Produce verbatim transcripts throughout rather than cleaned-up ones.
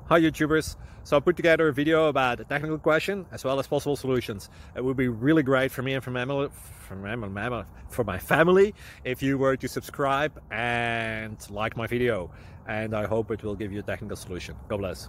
Hi YouTubers! So I put together a video about a technical question as well as possible solutions. It would be really great for me and for my family, for my, for my family if you were to subscribe and like my video, and I hope it will give you a technical solution. God bless.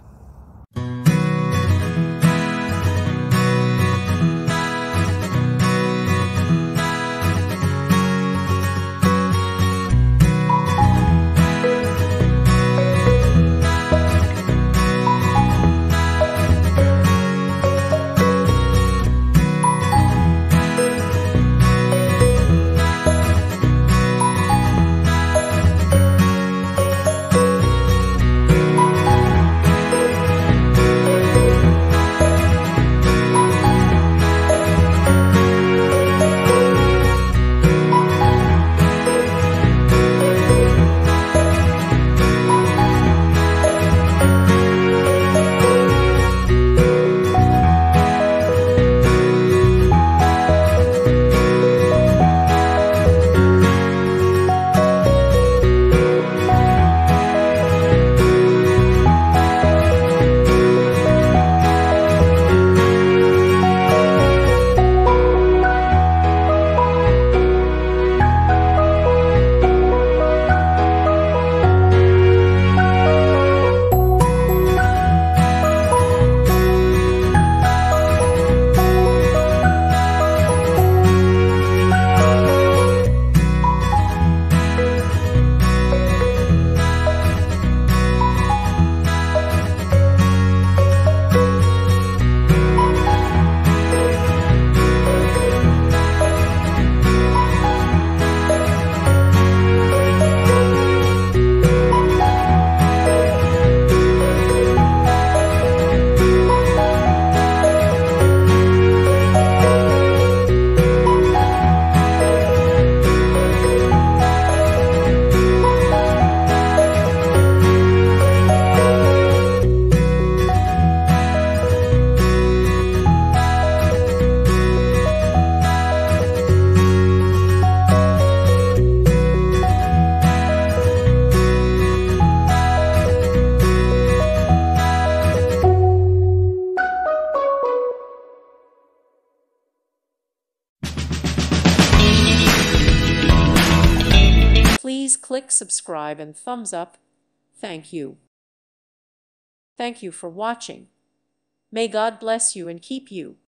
Please click subscribe and thumbs up. Thank you. Thank you for watching. May God bless you and keep you.